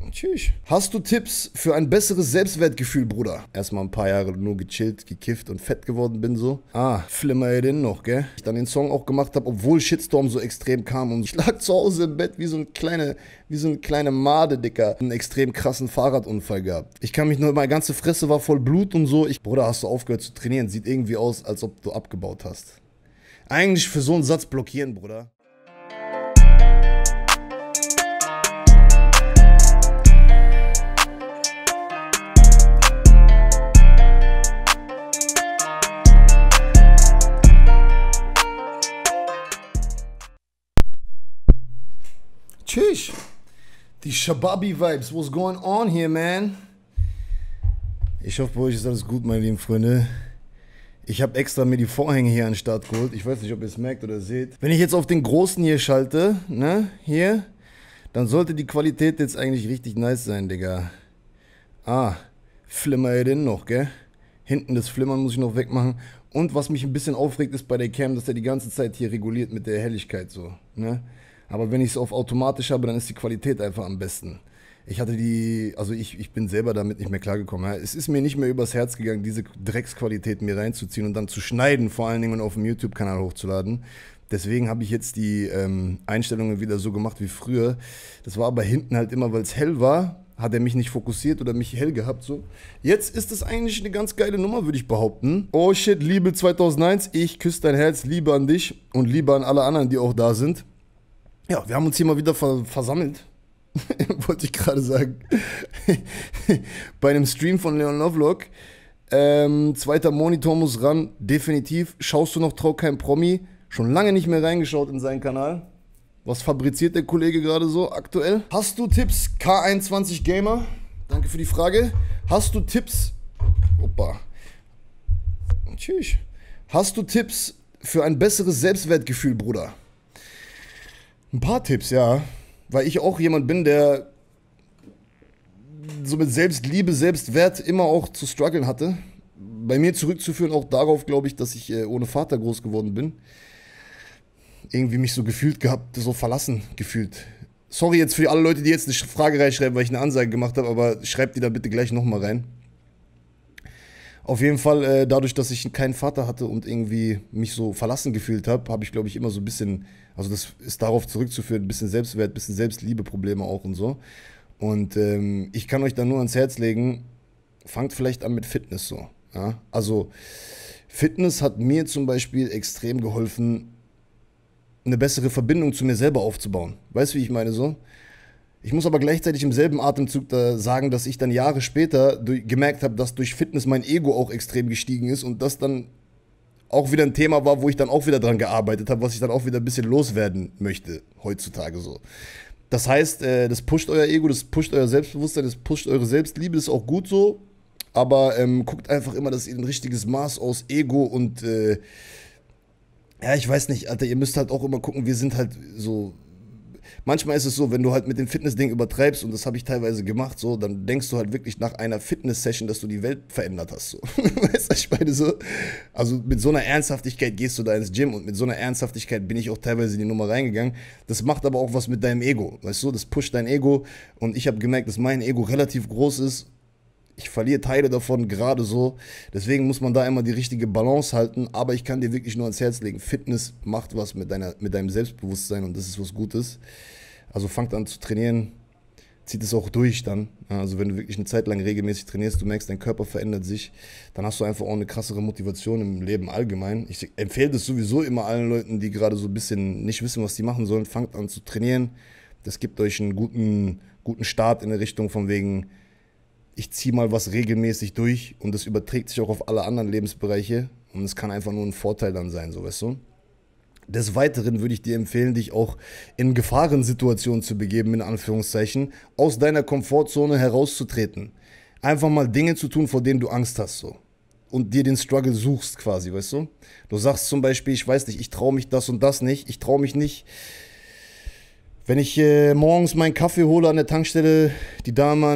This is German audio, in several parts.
Tschüss. Hast du Tipps für ein besseres Selbstwertgefühl, Bruder? Erstmal ein paar Jahre nur gechillt, gekifft und fett geworden bin so. Flimmer ihr den noch, gell? Ich dann den Song auch gemacht habe, obwohl Shitstorm so extrem kam und ich lag zu Hause im Bett wie so eine kleine Made, Dicker. Einen extrem krassen Fahrradunfall gehabt. Ich kann mich nur, meine ganze Fresse war voll Blut und so. Bruder, hast du aufgehört zu trainieren? Sieht irgendwie aus, als ob du abgebaut hast. Eigentlich für so einen Satz blockieren, Bruder. Tschüss. Die Shababi-Vibes. What's going on here, man? Ich hoffe, bei euch ist alles gut, meine lieben Freunde. Ich habe extra mir die Vorhänge hier an den Start geholt. Ich weiß nicht, ob ihr es merkt oder seht. Wenn ich jetzt auf den großen hier schalte, ne, hier, dann sollte die Qualität jetzt eigentlich richtig nice sein, Digga. Flimmer ihr denn noch, gell? Hinten das Flimmern muss ich noch wegmachen. Und was mich ein bisschen aufregt, ist bei der Cam, dass der die ganze Zeit hier reguliert mit der Helligkeit so, ne? Aber wenn ich es auf automatisch habe, dann ist die Qualität einfach am besten. Ich bin selber damit nicht mehr klargekommen. Ja. Es ist mir nicht mehr übers Herz gegangen, diese Drecksqualität mir reinzuziehen und dann zu schneiden, vor allen Dingen und auf dem YouTube-Kanal hochzuladen. Deswegen habe ich jetzt die Einstellungen wieder so gemacht wie früher. Das war aber hinten halt immer, weil es hell war, hat er mich nicht fokussiert oder mich hell gehabt. So. Jetzt ist es eigentlich eine ganz geile Nummer, würde ich behaupten. Oh shit, Liebe 2001, ich küsse dein Herz, Liebe an dich und Liebe an alle anderen, die auch da sind. Ja, wir haben uns hier mal wieder versammelt, wollte ich gerade sagen, bei einem Stream von Leon Lovelock. Zweiter Monitor muss ran, definitiv. Schaust du noch Trau kein Promi? Schon lange nicht mehr reingeschaut in seinen Kanal. Was fabriziert der Kollege gerade so aktuell? Hast du Tipps, K21 Gamer? Danke für die Frage. Hast du Tipps? Opa. Tschüss. Hast du Tipps für ein besseres Selbstwertgefühl, Bruder? Ein paar Tipps, ja. Weil ich auch jemand bin, der so mit Selbstliebe, Selbstwert immer auch zu strugglen hatte. Bei mir zurückzuführen auch darauf, glaube ich, dass ich ohne Vater groß geworden bin. Irgendwie mich so gefühlt gehabt, so verlassen gefühlt. Sorry jetzt für alle Leute, die jetzt eine Frage reinschreiben, weil ich eine Ansage gemacht habe, aber schreibt die da bitte gleich nochmal rein. Auf jeden Fall, dadurch, dass ich keinen Vater hatte und irgendwie mich so verlassen gefühlt habe, habe ich, glaube ich, immer so ein bisschen, also das ist darauf zurückzuführen, ein bisschen Selbstwert, ein bisschen Selbstliebe-Probleme auch und so. Und ich kann euch da nur ans Herz legen, fangt vielleicht an mit Fitness so. Ja? Also Fitness hat mir zum Beispiel extrem geholfen, eine bessere Verbindung zu mir selber aufzubauen. Weißt du, wie ich meine so? Ich muss aber gleichzeitig im selben Atemzug da sagen, dass ich dann Jahre später gemerkt habe, dass durch Fitness mein Ego auch extrem gestiegen ist und das dann auch wieder ein Thema war, wo ich dann auch wieder dran gearbeitet habe, was ich dann auch wieder ein bisschen loswerden möchte heutzutage so. Das heißt, das pusht euer Ego, das pusht euer Selbstbewusstsein, das pusht eure Selbstliebe, das ist auch gut so, aber guckt einfach immer, dass ihr ein richtiges Maß aus Ego und ja, ich weiß nicht, Alter, ihr müsst halt auch immer gucken, wir sind halt so. Manchmal ist es so, wenn du halt mit dem Fitness-Ding übertreibst, und das habe ich teilweise gemacht, so, dann denkst du halt wirklich nach einer Fitness-Session, dass du die Welt verändert hast. So. Weißt du, ich meine so? Also mit so einer Ernsthaftigkeit gehst du da ins Gym und mit so einer Ernsthaftigkeit bin ich auch teilweise in die Nummer reingegangen. Das macht aber auch was mit deinem Ego, weißt du? Das pusht dein Ego und ich habe gemerkt, dass mein Ego relativ groß ist. Ich verliere Teile davon gerade so. Deswegen muss man da immer die richtige Balance halten. Aber ich kann dir wirklich nur ans Herz legen, Fitness macht was mit deinem Selbstbewusstsein und das ist was Gutes. Also fangt an zu trainieren, zieht es auch durch dann. Also wenn du wirklich eine Zeit lang regelmäßig trainierst, du merkst, dein Körper verändert sich, dann hast du einfach auch eine krassere Motivation im Leben allgemein. Ich empfehle das sowieso immer allen Leuten, die gerade so ein bisschen nicht wissen, was die machen sollen. Fangt an zu trainieren. Das gibt euch einen guten Start in der Richtung von wegen, ich ziehe mal was regelmäßig durch und das überträgt sich auch auf alle anderen Lebensbereiche und es kann einfach nur ein Vorteil dann sein, so weißt du. Des Weiteren würde ich dir empfehlen, dich auch in Gefahrensituationen zu begeben, in Anführungszeichen, aus deiner Komfortzone herauszutreten. Einfach mal Dinge zu tun, vor denen du Angst hast, so. Und dir den Struggle suchst quasi, weißt du. Du sagst zum Beispiel, ich weiß nicht, ich traue mich das und das nicht, ich traue mich nicht. Wenn ich morgens meinen Kaffee hole an der Tankstelle, die Dame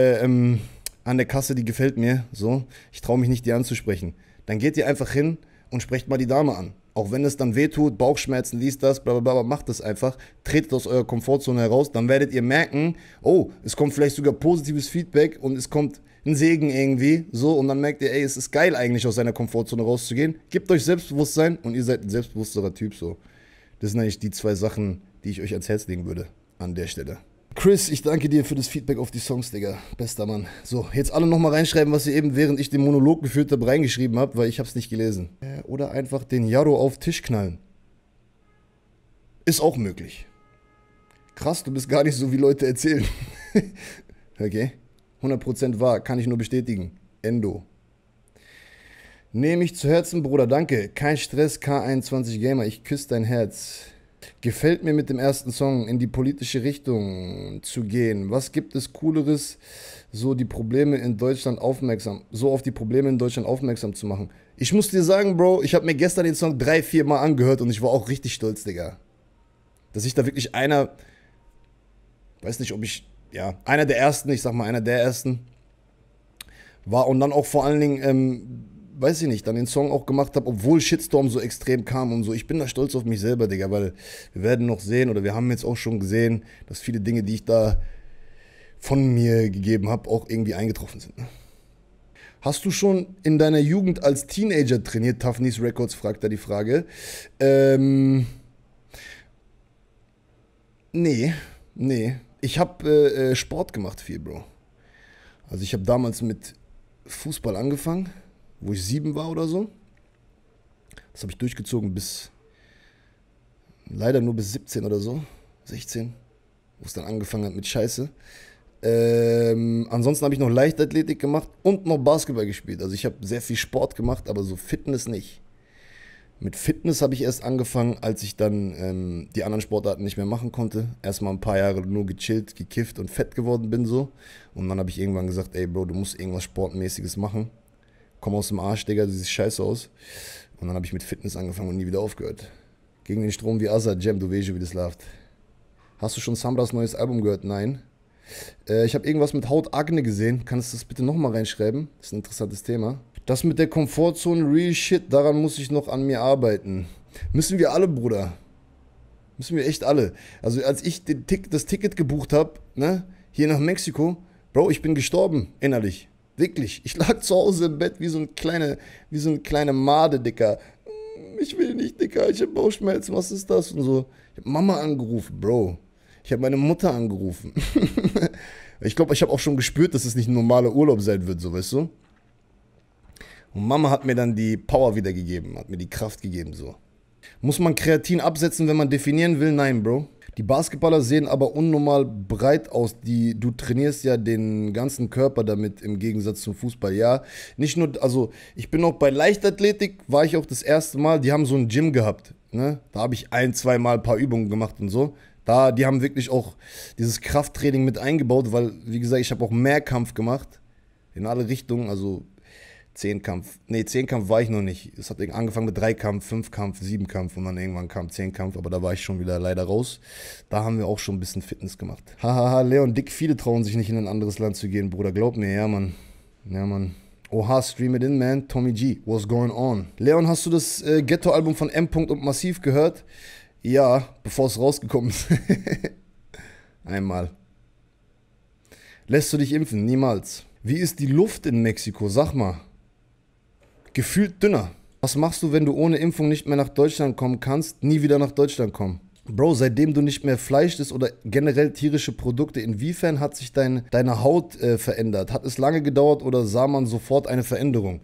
an der Kasse, die gefällt mir, so, ich traue mich nicht, die anzusprechen. Dann geht ihr einfach hin und sprecht mal die Dame an. Auch wenn es dann wehtut, Bauchschmerzen, dies, das, bla bla bla, macht das einfach. Tretet aus eurer Komfortzone heraus, dann werdet ihr merken, oh, es kommt vielleicht sogar positives Feedback und es kommt ein Segen irgendwie, so, und dann merkt ihr, ey, es ist geil eigentlich aus seiner Komfortzone rauszugehen. Gebt euch Selbstbewusstsein und ihr seid ein selbstbewussterer Typ, so. Das sind eigentlich die 2 Sachen, die ich euch ans Herz legen würde, an der Stelle. Chris, ich danke dir für das Feedback auf die Songs, Digga. Bester Mann. So, jetzt alle nochmal reinschreiben, was ihr eben, während ich den Monolog geführt habe, reingeschrieben habt, weil ich hab's nicht gelesen. Oder einfach den Jarro auf Tisch knallen. Ist auch möglich. Krass, du bist gar nicht so, wie Leute erzählen. Okay. 100% wahr, kann ich nur bestätigen. Endo. Nehme ich zu Herzen, Bruder, danke. Kein Stress, K21 Gamer, ich küsse dein Herz. Gefällt mir mit dem ersten Song in die politische Richtung zu gehen. Was gibt es Cooleres, so auf die Probleme in Deutschland aufmerksam zu machen? Ich muss dir sagen, Bro, ich habe mir gestern den Song 3-4 Mal angehört und ich war auch richtig stolz, Digga. Dass ich da wirklich einer der ersten, ich sag mal einer der ersten war und dann auch vor allen Dingen, weiß ich nicht, dann den Song auch gemacht habe, obwohl Shitstorm so extrem kam und so. Ich bin da stolz auf mich selber, Digga, weil wir werden noch sehen oder wir haben jetzt auch schon gesehen, dass viele Dinge, die ich da von mir gegeben habe, auch irgendwie eingetroffen sind. Ne? Hast du schon in deiner Jugend als Teenager trainiert? Toughness Records fragt da die Frage. Nee. Ich habe Sport gemacht viel, Bro. Also ich habe damals mit Fußball angefangen, wo ich 7 war oder so. Das habe ich durchgezogen leider nur bis 17 oder so, 16, wo es dann angefangen hat mit Scheiße. Ansonsten habe ich noch Leichtathletik gemacht und noch Basketball gespielt. Also ich habe sehr viel Sport gemacht, aber so Fitness nicht. Mit Fitness habe ich erst angefangen, als ich dann die anderen Sportarten nicht mehr machen konnte. Erstmal ein paar Jahre nur gechillt, gekifft und fett geworden bin so. Und dann habe ich irgendwann gesagt, ey Bro, du musst irgendwas Sportmäßiges machen. Komm aus dem Arsch, Digga, du siehst scheiße aus. Und dann habe ich mit Fitness angefangen und nie wieder aufgehört. Gegen den Strom wie Azad, Jam, du weißt, wie das läuft. Hast du schon Samras neues Album gehört? Nein. Ich habe irgendwas mit Hautakne gesehen. Kannst du das bitte nochmal reinschreiben? Das ist ein interessantes Thema. Das mit der Komfortzone, real shit, daran muss ich noch an mir arbeiten. Müssen wir alle, Bruder. Müssen wir echt alle. Also als ich das Ticket gebucht habe, ne, hier nach Mexiko, Bro, ich bin gestorben, innerlich. Wirklich. Ich lag zu Hause im Bett wie so eine kleine Made, Dicker. Ich will nicht, Dicker, ich hab Bauchschmerzen, was ist das? Und so. Ich hab Mama angerufen, Bro. Ich habe meine Mutter angerufen. Ich glaube, ich habe auch schon gespürt, dass es nicht ein normaler Urlaub sein wird, so, weißt du? Und Mama hat mir dann die Power wiedergegeben, hat mir die Kraft gegeben, so. Muss man Kreatin absetzen, wenn man definieren will? Nein, Bro. Die Basketballer sehen aber unnormal breit aus. Du trainierst ja den ganzen Körper damit im Gegensatz zum Fußball. Ja, nicht nur, also ich bin auch bei Leichtathletik, war ich auch das erste Mal, die haben so ein Gym gehabt. Ne? Da habe ich 1-2 Mal ein paar Übungen gemacht und so. Die haben wirklich auch dieses Krafttraining mit eingebaut, weil, wie gesagt, ich habe auch Mehrkampf gemacht. In alle Richtungen, also Zehnkampf war ich noch nicht. Es hat angefangen mit 3-Kampf, 5-Kampf, 7-Kampf und dann irgendwann kam 10-Kampf, aber da war ich schon wieder leider raus. Da haben wir auch schon ein bisschen Fitness gemacht. Hahaha, Leon Dick, viele trauen sich nicht in ein anderes Land zu gehen, Bruder, glaub mir, ja, Mann. Ja, Mann. Oha, stream it in, man. Tommy G, what's going on? Leon, hast du das Ghetto-Album von M. und Massiv gehört? Ja, bevor es rausgekommen ist. Einmal. Lässt du dich impfen? Niemals. Wie ist die Luft in Mexiko? Sag mal. Gefühlt dünner. Was machst du, wenn du ohne Impfung nicht mehr nach Deutschland kommen kannst? Nie wieder nach Deutschland kommen. Bro, seitdem du nicht mehr Fleisch isst oder generell tierische Produkte, inwiefern hat sich deine Haut verändert? Hat es lange gedauert oder sah man sofort eine Veränderung?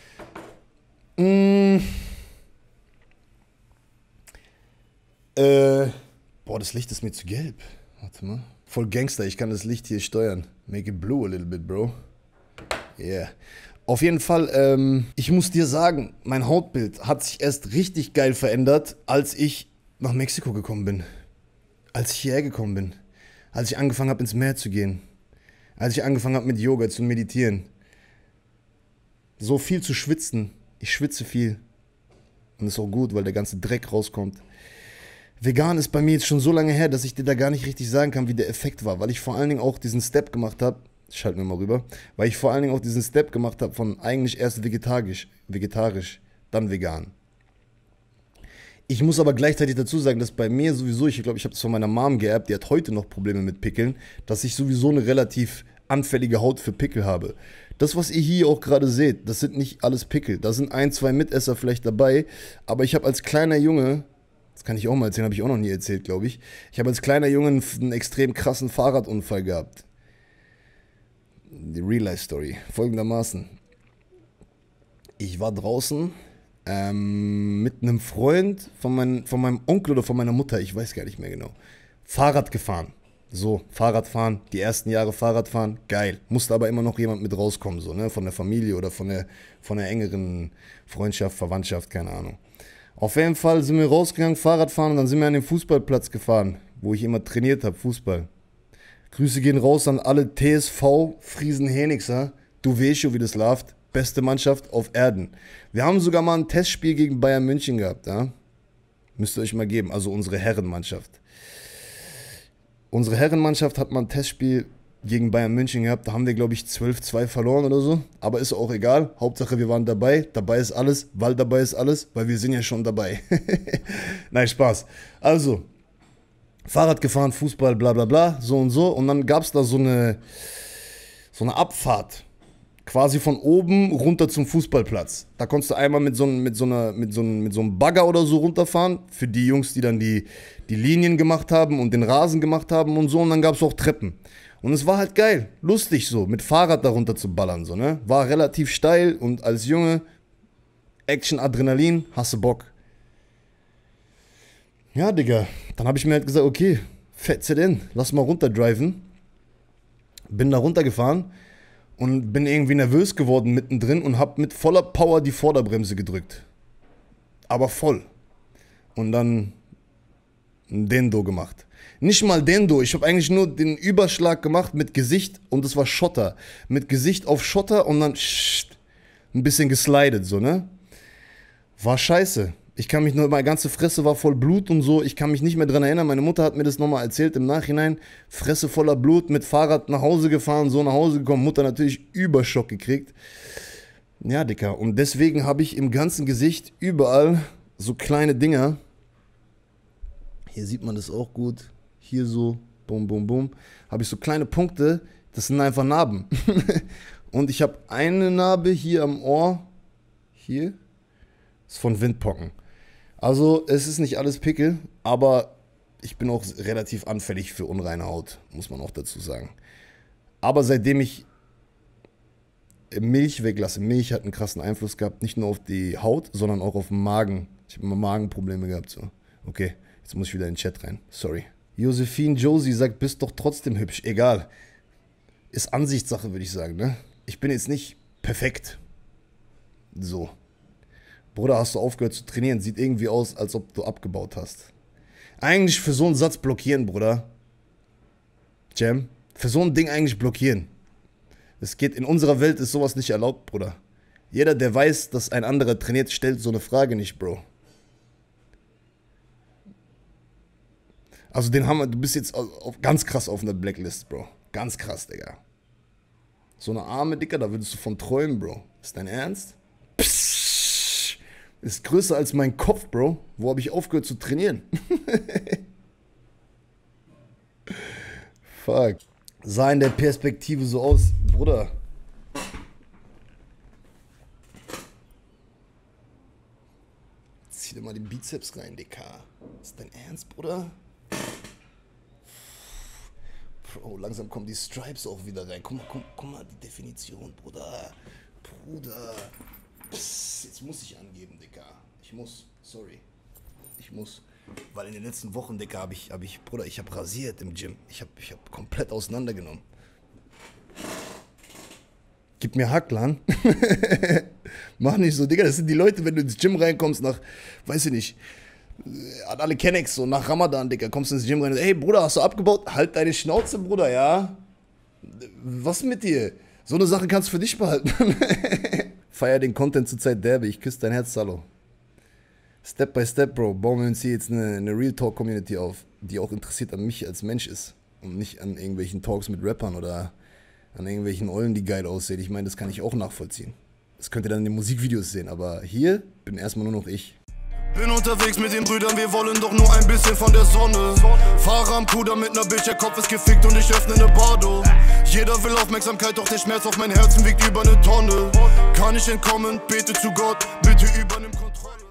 Das Licht ist mir zu gelb. Warte mal. Voll Gangster, ich kann das Licht hier steuern. Make it blue a little bit, bro. Yeah. Auf jeden Fall, ich muss dir sagen, mein Hautbild hat sich erst richtig geil verändert, als ich nach Mexiko gekommen bin. Als ich hierher gekommen bin. Als ich angefangen habe, ins Meer zu gehen. Als ich angefangen habe, mit Yoga zu meditieren. So viel zu schwitzen. Ich schwitze viel. Und das ist auch gut, weil der ganze Dreck rauskommt. Vegan ist bei mir jetzt schon so lange her, dass ich dir da gar nicht richtig sagen kann, wie der Effekt war. Weil ich vor allen Dingen auch diesen Step gemacht habe. Schalten wir mal rüber. Weil ich vor allen Dingen auch diesen Step gemacht habe von eigentlich erst vegetarisch, dann vegan. Ich muss aber gleichzeitig dazu sagen, dass bei mir sowieso, ich glaube, ich habe das von meiner Mom geerbt, die hat heute noch Probleme mit Pickeln, dass ich sowieso eine relativ anfällige Haut für Pickel habe. Das, was ihr hier auch gerade seht, das sind nicht alles Pickel. Da sind ein, zwei Mitesser vielleicht dabei, aber ich habe als kleiner Junge, das kann ich auch mal erzählen, habe ich auch noch nie erzählt, glaube ich. Ich habe als kleiner Junge einen extrem krassen Fahrradunfall gehabt. Die Real-Life-Story. Folgendermaßen. Ich war draußen mit einem Freund von meinem Onkel oder von meiner Mutter, ich weiß gar nicht mehr genau. Fahrrad gefahren. So, Fahrradfahren, die ersten Jahre Fahrradfahren, geil. Musste aber immer noch jemand mit rauskommen, so, ne? Von der Familie oder von der engeren Freundschaft, Verwandtschaft, keine Ahnung. Auf jeden Fall sind wir rausgegangen, Fahrradfahren und dann sind wir an den Fußballplatz gefahren, wo ich immer trainiert habe, Fußball. Grüße gehen raus an alle TSV Friesen Henixer. Du weißt schon, wie das läuft. Beste Mannschaft auf Erden. Wir haben sogar mal ein Testspiel gegen Bayern München gehabt, ja? Müsst ihr euch mal geben, also unsere Herrenmannschaft. Unsere Herrenmannschaft hat mal ein Testspiel gegen Bayern München gehabt. Da haben wir, glaube ich, 12-2 verloren oder so. Aber ist auch egal. Hauptsache, wir waren dabei. Dabei ist alles, weil dabei ist alles, weil wir sind ja schon dabei. Nein, Spaß. Also, Fahrrad gefahren, Fußball, bla bla bla, so und so. Und dann gab es da so eine Abfahrt. Quasi von oben runter zum Fußballplatz. Da konntest du einmal mit so einem Bagger oder so runterfahren. Für die Jungs, die dann die Linien gemacht haben und den Rasen gemacht haben und so. Und dann gab es auch Treppen. Und es war halt geil, lustig so, mit Fahrrad da runter zu ballern. So, ne? War relativ steil und als Junge, Action, Adrenalin, hast du Bock. Ja, Digga, dann habe ich mir halt gesagt, okay, fetze denn, lass mal runterdriven. Bin da runtergefahren. Und bin irgendwie nervös geworden mittendrin und hab mit voller Power die Vorderbremse gedrückt. Aber voll. Und dann ein Dendo gemacht. Nicht mal Dendo, ich habe eigentlich nur den Überschlag gemacht mit Gesicht und es war Schotter. Mit Gesicht auf Schotter und dann ein bisschen geslidet, so, ne? War scheiße. Ich kann mich nur, meine ganze Fresse war voll Blut und so. Ich kann mich nicht mehr dran erinnern. Meine Mutter hat mir das nochmal erzählt im Nachhinein. Fresse voller Blut, mit Fahrrad nach Hause gefahren, so nach Hause gekommen. Mutter natürlich Überschock gekriegt. Ja, Dicker. Und deswegen habe ich im ganzen Gesicht überall so kleine Dinger. Hier sieht man das auch gut. Hier so, bum, bum, bum. Habe ich so kleine Punkte. Das sind einfach Narben. Und ich habe eine Narbe hier am Ohr. Hier. Das ist von Windpocken. Also es ist nicht alles Pickel, aber ich bin auch relativ anfällig für unreine Haut, muss man auch dazu sagen. Aber seitdem ich Milch weglasse, Milch hat einen krassen Einfluss gehabt, nicht nur auf die Haut, sondern auch auf den Magen. Ich habe immer Magenprobleme gehabt. So. Okay, jetzt muss ich wieder in den Chat rein, sorry. Josephine Josie sagt, bist doch trotzdem hübsch. Egal, ist Ansichtssache, würde ich sagen. Ne? Ich bin jetzt nicht perfekt. So. Bruder, hast du aufgehört zu trainieren? Sieht irgendwie aus, als ob du abgebaut hast. Eigentlich für so einen Satz blockieren, Bruder. Jam. Für so ein Ding eigentlich blockieren. Es geht, in unserer Welt ist sowas nicht erlaubt, Bruder. Jeder, der weiß, dass ein anderer trainiert, stellt so eine Frage nicht, Bro. Also du bist jetzt ganz krass auf einer Blacklist, Bro. Ganz krass, Digga. So eine Arme, Digga, da würdest du von träumen, Bro. Ist dein Ernst? Psst. Ist größer als mein Kopf, Bro. Wo habe ich aufgehört zu trainieren? Fuck. Sah in der Perspektive so aus. Bruder. Zieh dir mal den Bizeps rein, Dicker. Ist dein Ernst, Bruder? Bro, langsam kommen die Stripes auch wieder rein. Guck mal, die Definition, Bruder. Bruder. Psst, jetzt muss ich angeben, Dicker. Ich muss, sorry. Ich muss. Weil in den letzten Wochen, Dicker, Bruder, ich habe rasiert im Gym. Ich hab komplett auseinandergenommen. Gib mir Hacklan. Mach nicht so, Digga. Das sind die Leute, wenn du ins Gym reinkommst nach, weiß ich nicht, an alle Kennex, so nach Ramadan, Digga, kommst du ins Gym rein und, hey, Bruder, hast du abgebaut? Halt deine Schnauze, Bruder, ja? Was mit dir? So eine Sache kannst du für dich behalten. Feier den Content zur Zeit derbe. Ich küsse dein Herz, Salo. Step by Step, Bro, bauen wir uns hier jetzt eine Real Talk Community auf, die auch interessiert an mich als Mensch ist. Und nicht an irgendwelchen Talks mit Rappern oder an irgendwelchen Eulen, die geil aussehen. Ich meine, das kann ich auch nachvollziehen. Das könnt ihr dann in den Musikvideos sehen. Aber hier bin erstmal nur noch ich. Bin unterwegs mit den Brüdern, wir wollen doch nur ein bisschen von der Sonne. Fahre am Puder mit ner Bitch, der Kopf ist gefickt und ich öffne ne Bardo. Jeder will Aufmerksamkeit, doch der Schmerz auf mein Herzen wiegt über ne Tonne. Kann ich entkommen, bete zu Gott, bitte übernimm Kontrolle.